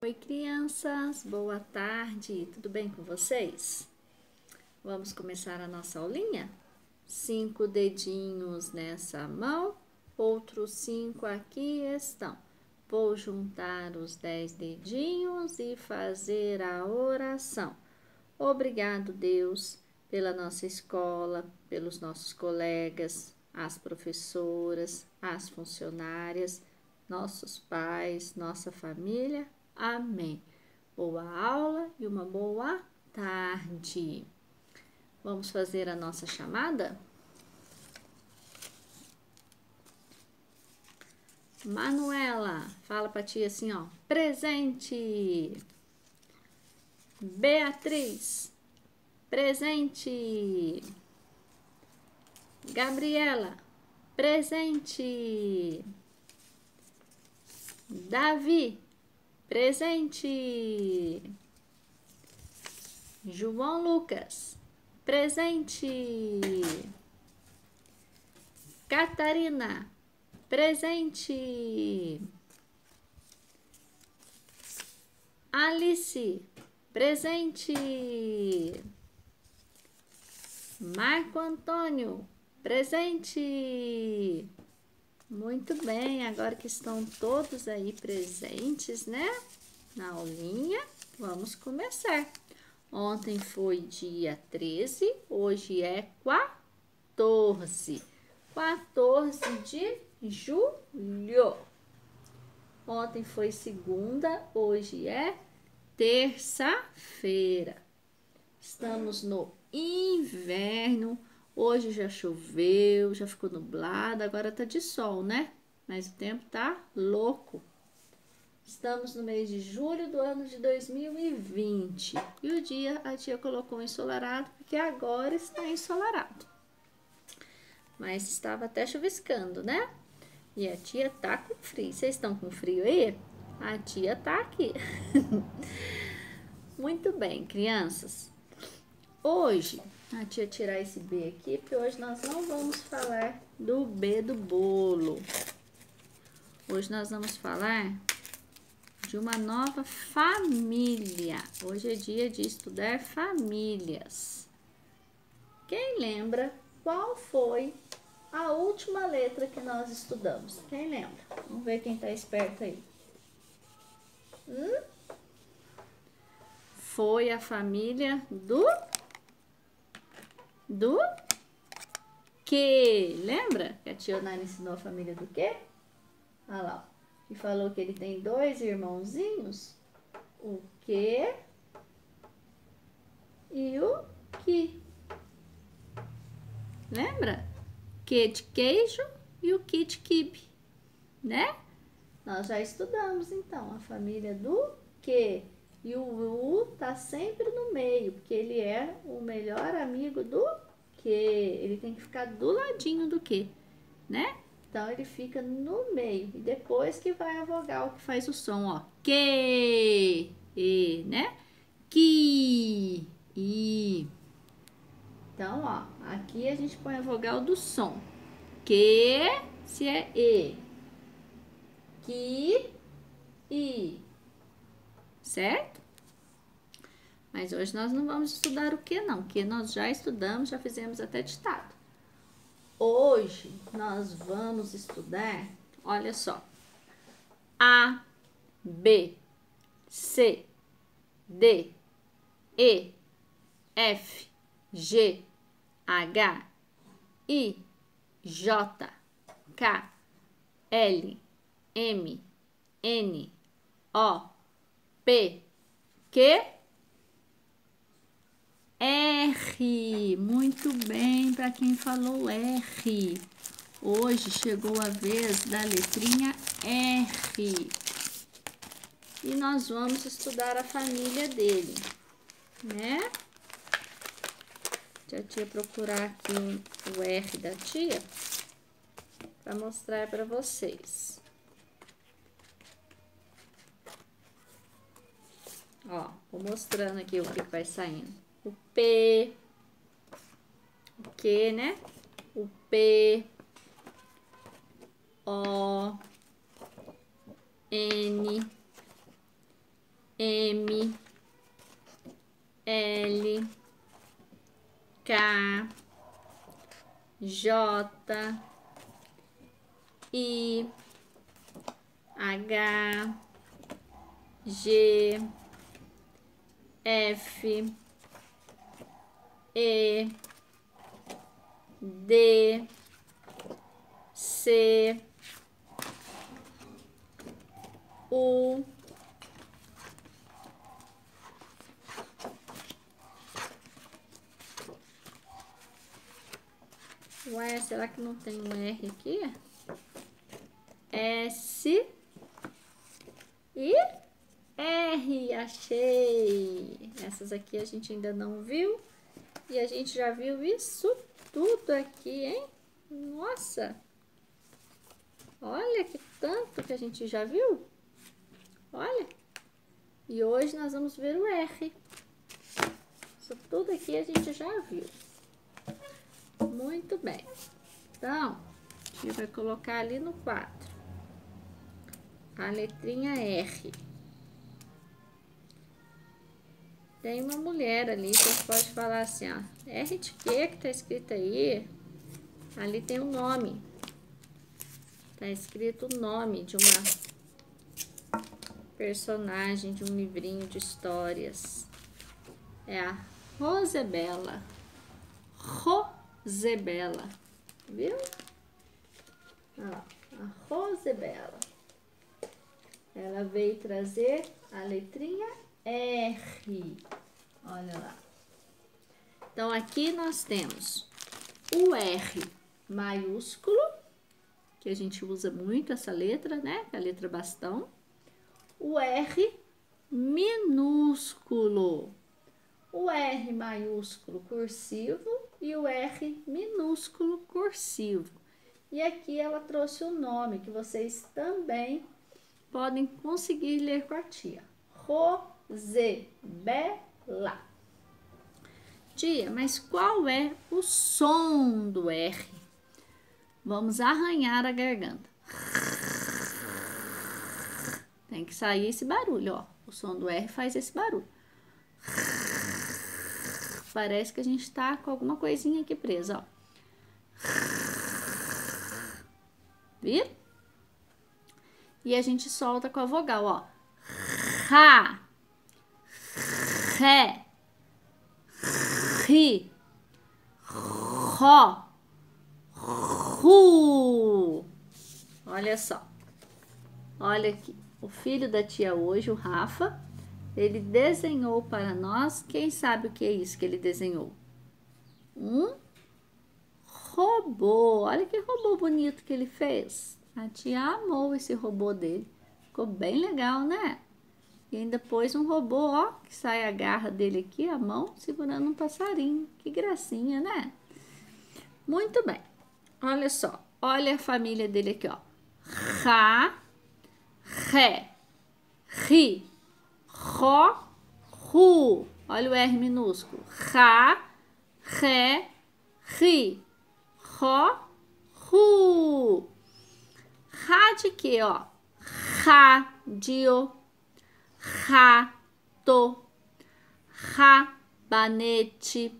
Oi, crianças, boa tarde, tudo bem com vocês? Vamos começar a nossa aulinha? 5 dedinhos nessa mão, outros 5 aqui estão. Vou juntar os 10 dedinhos e fazer a oração. Obrigado, Deus, pela nossa escola, pelos nossos colegas, as professoras, as funcionárias, nossos pais, nossa família. Amém. Boa aula e uma boa tarde. Vamos fazer a nossa chamada? Manuela, fala pra tia assim, ó. Presente. Beatriz, presente. Gabriela, presente. Davi, presente. João Lucas, presente. Catarina, presente. Alice, presente. Marco Antônio, presente. Muito bem, agora que estão todos aí presentes, né? Na aulinha, vamos começar. Ontem foi dia 13, hoje é 14. 14 de julho. Ontem foi segunda, hoje é terça-feira. Estamos no inverno. Hoje já choveu, já ficou nublado, agora tá de sol, né? Mas o tempo tá louco. Estamos no mês de julho do ano de 2020. E o dia a tia colocou ensolarado, porque agora está ensolarado. Mas estava até chuviscando, né? E a tia tá com frio. Vocês estão com frio aí? A tia tá aqui. Muito bem, crianças. Hoje, a tia tirar esse B aqui, porque hoje nós não vamos falar do B do bolo. Hoje nós vamos falar de uma nova família. Hoje é dia de estudar famílias. Quem lembra qual foi a última letra que nós estudamos? Quem lembra? Vamos ver quem tá esperto aí. Foi a família do que? Lembra que a tia Onara ensinou a família do quê? Olha lá, que falou que ele tem 2 irmãozinhos, o que e o que. Lembra? Que de queijo e o que de quibe, né? Nós já estudamos então a família do que. E o U tá sempre no meio, porque ele é o melhor amigo do que. Ele tem que ficar do ladinho do que, né? Então, ele fica no meio. E depois que vai a vogal que faz o som, ó. Que, e, né? Que, i. Então, ó, aqui a gente põe a vogal do som. Que, se é e. Que, i. Certo? Mas hoje nós não vamos estudar o que não, que nós já estudamos, já fizemos até ditado. Hoje nós vamos estudar, olha só, A, B, C, D, E, F, G, H, I, J, K, L, M, N, O, P, Q, R. Muito bem para quem falou R. Hoje chegou a vez da letrinha R. E nós vamos estudar a família dele, né? Deixa a tia procurar aqui o R da tia para mostrar para vocês. Ó, vou mostrando aqui o que vai saindo. O P, o Q, né? O P, O, N, M, L, K, J, I, H, G, F, E, D, C, U, ué, será que não tem um R aqui? S e R, achei! Essas aqui a gente ainda não viu e a gente já viu isso tudo aqui, hein? Nossa! Olha que tanto que a gente já viu! Olha! E hoje nós vamos ver o R. Isso tudo aqui a gente já viu. Muito bem. Então, a gente vai colocar ali no quadro a letrinha R. Tem uma mulher ali que você pode falar assim, ó. R de quê que tá escrito aí? Ali tem um nome. Tá escrito o nome de uma personagem de um livrinho de histórias. É a Rosabella. Rosabella. Viu? Ó, a Rosabella. Ela veio trazer a letrinha R. Olha lá. Então, aqui nós temos o R maiúsculo, que a gente usa muito essa letra, né? A letra bastão. O R minúsculo. O R maiúsculo cursivo e o R minúsculo cursivo. E aqui ela trouxe o nome que vocês também podem conseguir ler com a tia. Rosabella. Tia, mas qual é o som do R? Vamos arranhar a garganta. Tem que sair esse barulho, ó. O som do R faz esse barulho. Parece que a gente tá com alguma coisinha aqui presa, ó. Viu? E a gente solta com a vogal, ó. Ra, ré, ri, ró, ru. Olha só. Olha aqui. O filho da tia hoje, o Rafa, ele desenhou para nós. Quem sabe o que é isso que ele desenhou? Um robô. Olha que robô bonito que ele fez. A tia amou esse robô dele. Ficou bem legal, né? E ainda pôs um robô, ó, que sai a garra dele aqui, a mão, segurando um passarinho. Que gracinha, né? Muito bem. Olha só. Olha a família dele aqui, ó. Ra, ré, ri, ró, ru. Olha o R minúsculo. Ra, ré, ri, ró, ru. Rá de quê, ó? Rádio, rato, rabanete,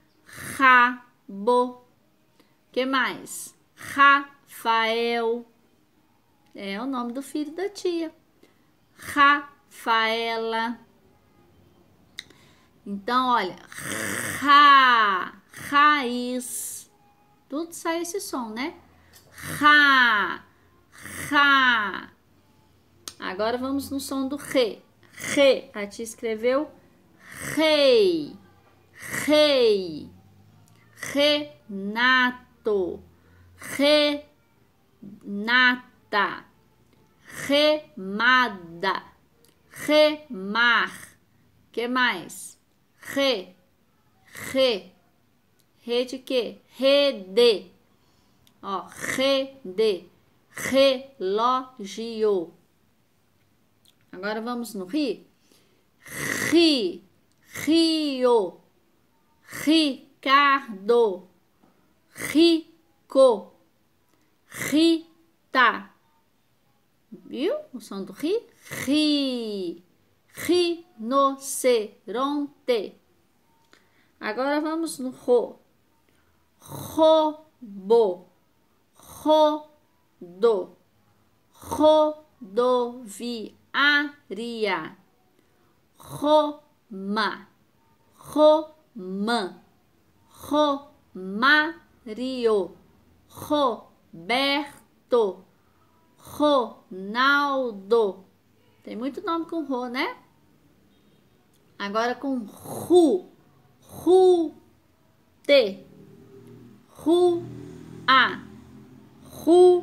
rabo. Que mais? Rafael. É o nome do filho da tia. Rafaela. Então, olha. Raiz. Tudo sai esse som, né? Ra. Agora vamos no som do re. Re. A tia escreveu rei. Rei. Renato. Renata. Remada. Remar. Que mais? Re. Re de quê? Rede. Ó, rede. Relógio. Agora vamos no ri. Rio. Ricardo. Rico. Rita. Viu? O som do ri. Ri. rinoceronte. Agora vamos no ro. Robô, rodo, rodoviária, Roma, romã, Romário, Roberto, Ronaldo. Tem muito nome com ro, né? Agora com ru, rute, rua, ru,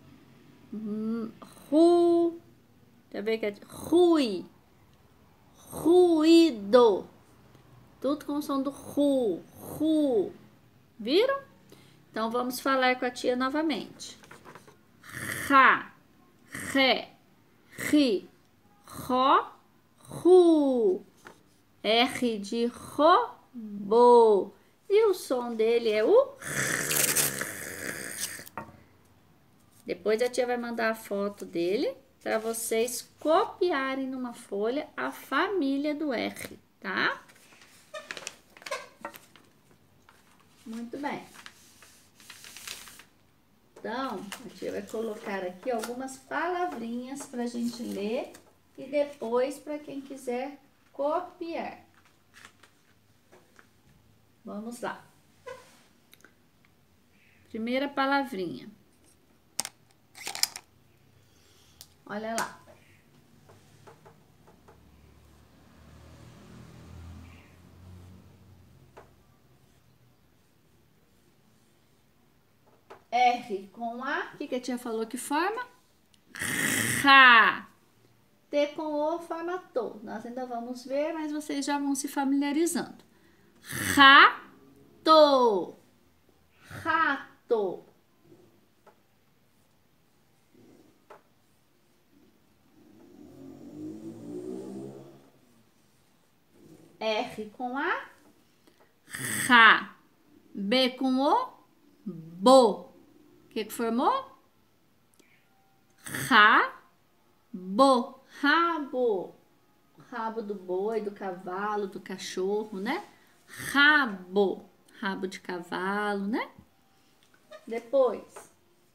deixa eu ver que é rui, ruído. Tudo com o som do ru. Viram? Então vamos falar com a tia novamente. Ra, ré, ri, ro, ru. R de robô. E o som dele é o... Depois a tia vai mandar a foto dele para vocês copiarem numa folha a família do R, tá? Muito bem. Então, a tia vai colocar aqui algumas palavrinhas para a gente ler e depois para quem quiser copiar. Vamos lá. Primeira palavrinha. Olha lá. R com A. O que a tia falou que forma? Ra. T com O forma to. Nós ainda vamos ver, mas vocês já vão se familiarizando. Rato. Rato. R com A. Ra. B com O. Bo. O que formou? Rabo. Rabo. Rabo do boi, do cavalo, do cachorro, né? Rabo. Rabo de cavalo, né? Depois.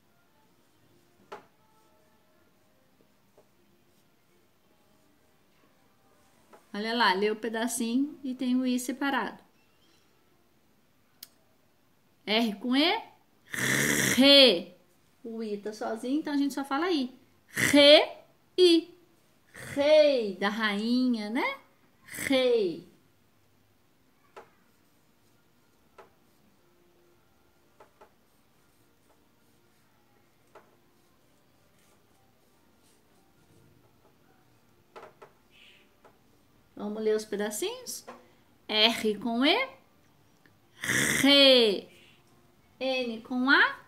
Olha lá, lê o pedacinho e tem o I separado. R com E. Re. O I tá sozinho, então a gente só fala I. Re, I. Rei, da rainha, né? Rei. Vamos ler os pedacinhos? R com E. Re. N com A.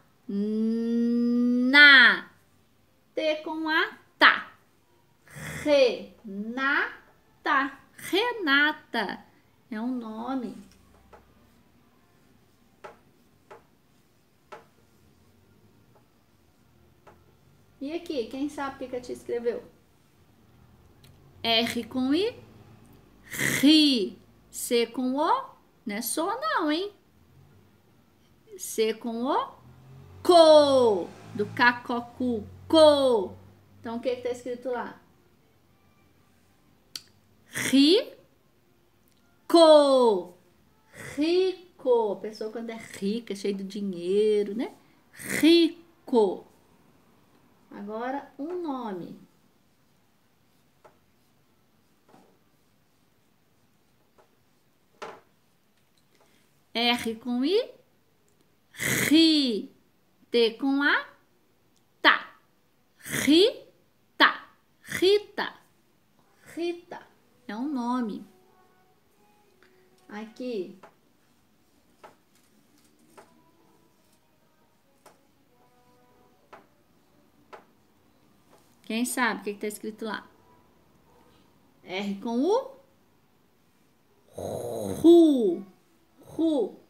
Na. T com A. Tá. Renata. Renata. É um nome. E aqui, quem sabe o que a tia escreveu? R com I. Ri. C com O. Não é só não, hein? C com O. Co. Do cacocu. Co. Então, o que está escrito lá? Rico. Rico. A pessoa quando é rica, cheia de dinheiro, né? Rico. Agora, um nome. R com I. Ri. T com A. Tá. Rita. Rita. Rita. É um nome. Aqui. Quem sabe o que está escrito lá? R com U. Ru. Ru.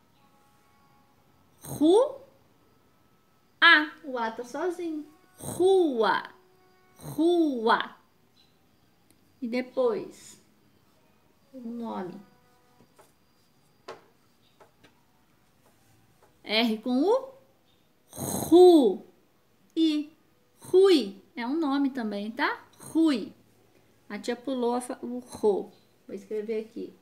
Ru. A. O A tá sozinho. Rua. Rua. E depois, o nome. R com U, Ru. E Rui é um nome também, tá? Rui. A tia pulou o Ro. Vou escrever aqui.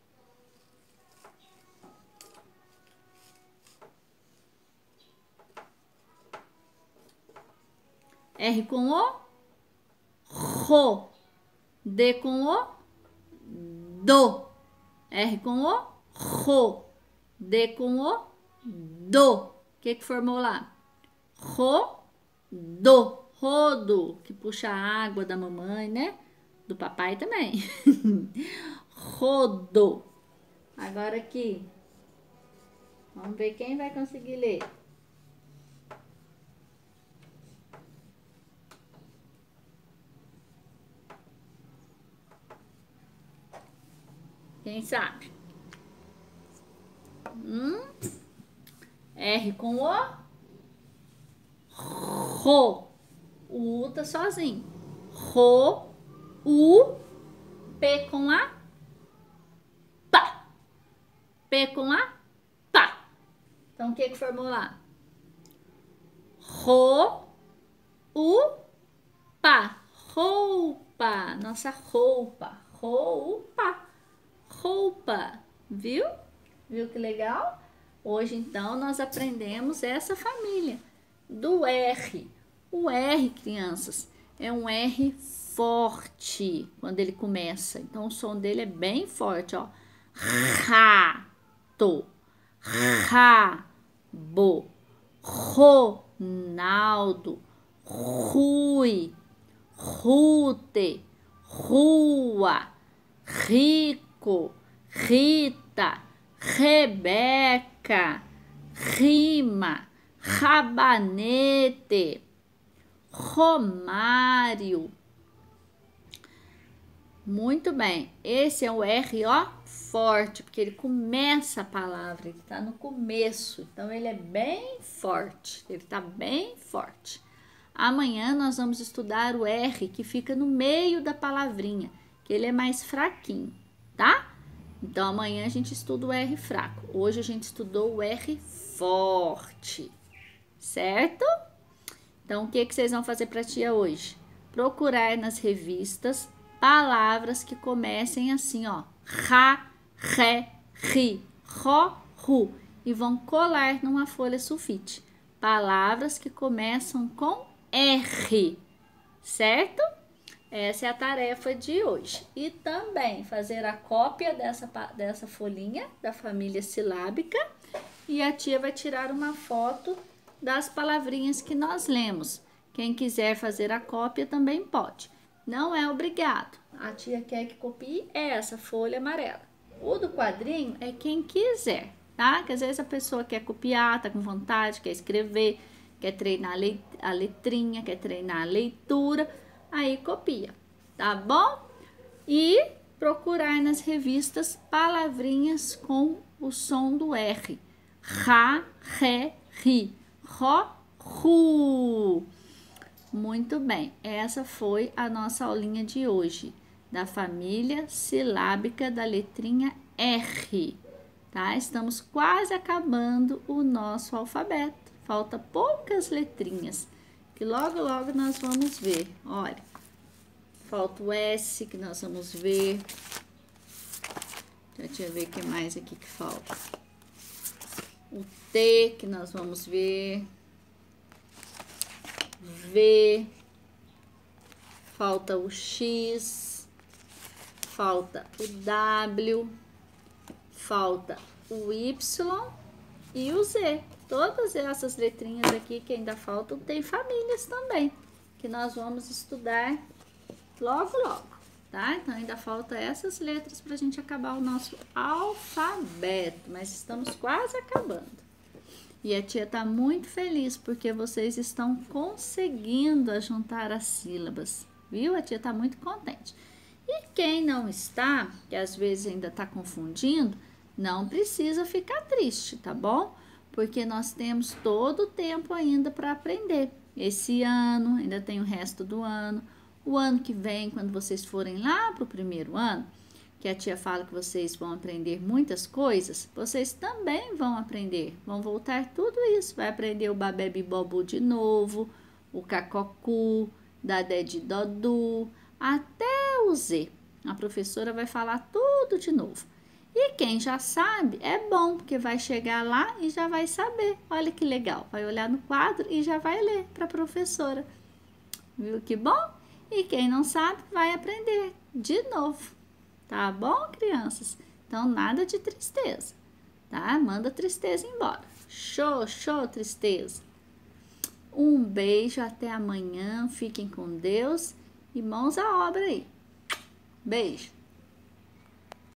R com O, Ro. D com O, Do. R com O, Ro. D com O, Do. O que formou lá? Rodo. Rodo, que puxa a água da mamãe, né? Do papai também. Rodo. Agora aqui. Vamos ver quem vai conseguir ler. Quem sabe? R com O. Ro. O U tá sozinho. Ro. U. P com A. Pá. P com A. Pá. Então, o que formou lá? Ro. U. Pá. Roupa. Nossa roupa. Roupa. Roupa. Viu? Viu que legal? Hoje, então, nós aprendemos essa família do R. O R, crianças, é um R forte quando ele começa. Então, o som dele é bem forte, ó. Rato, rabo, Ronaldo, Rui, Rute, rua, rico, Rita, Rebeca, rima, rabanete, Romário. Muito bem, esse é o R, ó, forte, porque ele começa a palavra, ele tá no começo, então ele é bem forte, ele tá bem forte. Amanhã nós vamos estudar o R que fica no meio da palavrinha, que ele é mais fraquinho, tá? Então amanhã a gente estuda o R fraco, hoje a gente estudou o R forte, certo? Então, o que vocês vão fazer para a tia hoje? Procurar nas revistas palavras que comecem assim, ó. Ra, ré, ri, ro, ru. E vão colar numa folha sulfite. Palavras que começam com R, certo? Essa é a tarefa de hoje. E também fazer a cópia dessa folhinha da família silábica. E a tia vai tirar uma foto das palavrinhas que nós lemos. Quem quiser fazer a cópia também pode. Não é obrigado. A tia quer que copie essa folha amarela. O do quadrinho é quem quiser, tá? Que às vezes a pessoa quer copiar, tá com vontade, quer escrever, quer treinar a letrinha, quer treinar a leitura, aí copia, tá bom? E procurar nas revistas palavrinhas com o som do R. Ra, ré, ri. Ro, ru. Muito bem, essa foi a nossa aulinha de hoje, da família silábica da letrinha R, tá? Estamos quase acabando o nosso alfabeto, falta poucas letrinhas, que logo, logo nós vamos ver. Olha, falta o S, que nós vamos ver. Deixa eu ver o que mais aqui que falta. O T, que nós vamos ver. V. Falta o X. Falta o W. Falta o Y e o Z. Todas essas letrinhas aqui que ainda faltam tem famílias também, que nós vamos estudar logo, logo, tá? Então, ainda falta essas letras para a gente acabar o nosso alfabeto, mas estamos quase acabando. E a tia tá muito feliz porque vocês estão conseguindo juntar as sílabas, viu? A tia tá muito contente. E quem não está, que às vezes ainda tá confundindo, não precisa ficar triste, tá bom? Porque nós temos todo o tempo ainda para aprender. Esse ano, ainda tem o resto do ano. O ano que vem, quando vocês forem lá para o primeiro ano, que a tia fala que vocês vão aprender muitas coisas, vocês também vão aprender, vão voltar tudo isso, vai aprender o Babebe Bobu de novo, o Cacocu, Dadé de Dodu, até o Z. A professora vai falar tudo de novo. E quem já sabe, é bom, porque vai chegar lá e já vai saber. Olha que legal, vai olhar no quadro e já vai ler para a professora. Viu que bom? E quem não sabe, vai aprender de novo. Tá bom, crianças? Então, nada de tristeza, tá? Manda a tristeza embora. Show, show, tristeza. Um beijo, até amanhã. Fiquem com Deus e mãos à obra aí. Beijo.